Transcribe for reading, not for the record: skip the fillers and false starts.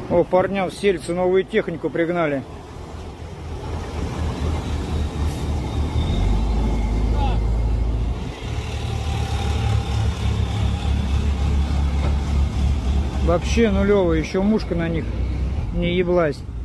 О, парням в Сельце новую технику пригнали. Вообще нулевые, еще мушка на них не еблась.